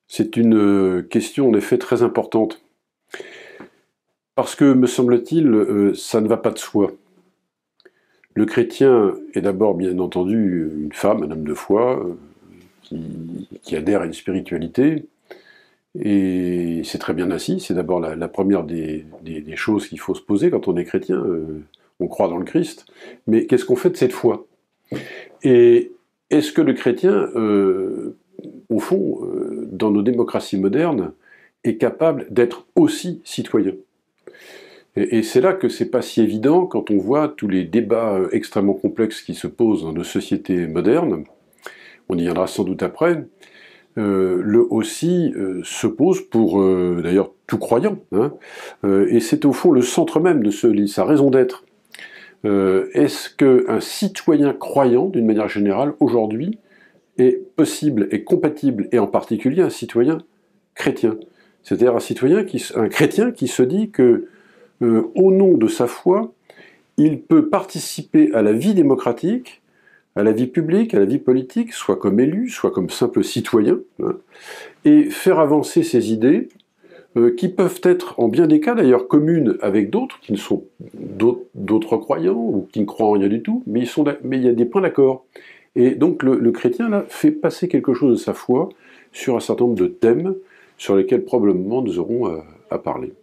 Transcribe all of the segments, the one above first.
C'est une question en effet très importante, parce que, me semble-t-il, ça ne va pas de soi. Le chrétien est d'abord, bien entendu, une femme, un homme de foi, qui adhère à une spiritualité, et c'est très bien ainsi, c'est d'abord la première des choses qu'il faut se poser quand on est chrétien, on croit dans le Christ, mais qu'est-ce qu'on fait de cette foi? Et est-ce que le chrétien, au fond, dans nos démocraties modernes, est capable d'être aussi citoyen? Et c'est là que c'est pas si évident quand on voit tous les débats extrêmement complexes qui se posent dans nos sociétés modernes. On y viendra sans doute après. Le aussi se pose pour d'ailleurs tout croyant, hein, et c'est au fond le centre même de sa raison d'être. Est-ce qu'un citoyen croyant, d'une manière générale, aujourd'hui, est possible et compatible, et en particulier un citoyen chrétien? C'est-à-dire un chrétien qui se dit que, au nom de sa foi, il peut participer à la vie démocratique, à la vie publique, à la vie politique, soit comme élu, soit comme simple citoyen, hein, et faire avancer ses idées, qui peuvent être, en bien des cas d'ailleurs, communes avec d'autres, qui ne sont d'autres croyants, ou qui ne croient en rien du tout, mais il y a des points d'accord. Et donc le chrétien, là, fait passer quelque chose de sa foi sur un certain nombre de thèmes sur lesquels probablement nous aurons à parler.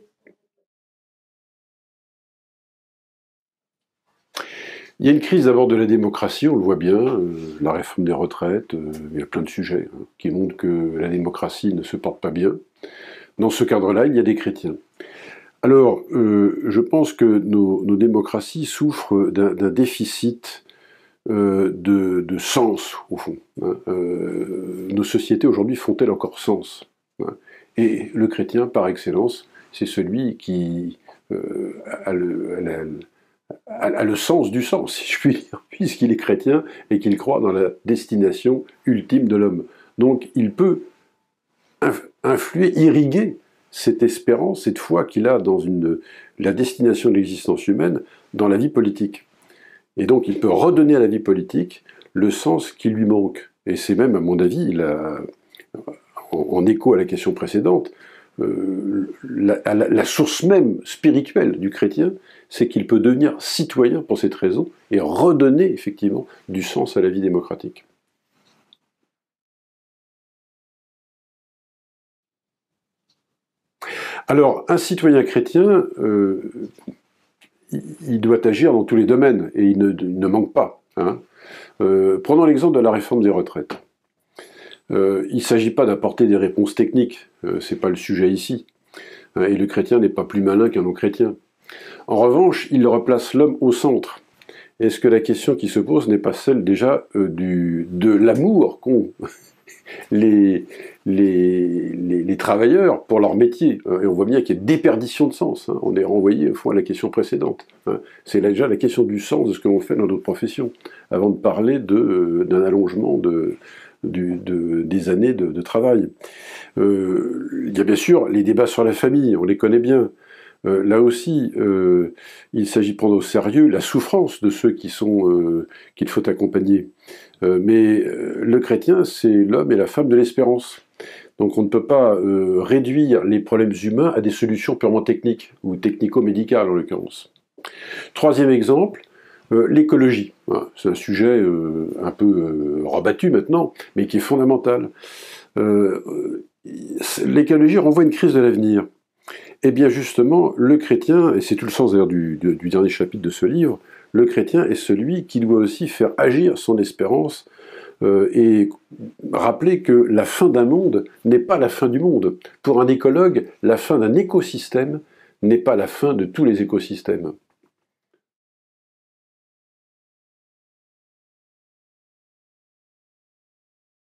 Il y a une crise d'abord de la démocratie, on le voit bien, la réforme des retraites, il y a plein de sujets qui montrent que la démocratie ne se porte pas bien. Dans ce cadre-là, il y a des chrétiens. Alors, je pense que nos démocraties souffrent d'un déficit de sens, au fond. Hein. Nos sociétés aujourd'hui font-elles encore sens? Hein. Et le chrétien, par excellence, c'est celui qui a le sens du sens, si je puis dire, puisqu'il est chrétien et qu'il croit dans la destination ultime de l'homme. Donc il peut influer, irriguer cette espérance, cette foi qu'il a dans la destination de l'existence humaine, dans la vie politique. Et donc il peut redonner à la vie politique le sens qui lui manque. Et c'est même, à mon avis, en écho à la question précédente, la source même spirituelle du chrétien, c'est qu'il peut devenir citoyen pour cette raison et redonner effectivement du sens à la vie démocratique. Alors, un citoyen chrétien, il doit agir dans tous les domaines, et il ne manque pas. Hein. Prenons l'exemple de la réforme des retraites. Il ne s'agit pas d'apporter des réponses techniques, ce n'est pas le sujet ici. Et le chrétien n'est pas plus malin qu'un non-chrétien. En revanche, il replace l'homme au centre. Est-ce que la question qui se pose n'est pas celle déjà de l'amour qu'ont les travailleurs pour leur métier? Et on voit bien qu'il y a déperdition de sens. Hein. On est renvoyé au fond à la question précédente. Hein. C'est déjà la question du sens de ce que l'on fait dans notre profession, avant de parler d'un allongement des années de travail. Il y a bien sûr les débats sur la famille, on les connaît bien. Là aussi, il s'agit de prendre au sérieux la souffrance de ceux qu'il faut accompagner. Mais le chrétien, c'est l'homme et la femme de l'espérance. Donc on ne peut pas réduire les problèmes humains à des solutions purement techniques, ou technico-médicales en l'occurrence. Troisième exemple, l'écologie. C'est un sujet un peu rabattu maintenant, mais qui est fondamental. L'écologie renvoie à une crise de l'avenir. Eh bien justement, le chrétien, et c'est tout le sens d'ailleurs du dernier chapitre de ce livre, le chrétien est celui qui doit aussi faire agir son espérance et rappeler que la fin d'un monde n'est pas la fin du monde. Pour un écologue, la fin d'un écosystème n'est pas la fin de tous les écosystèmes.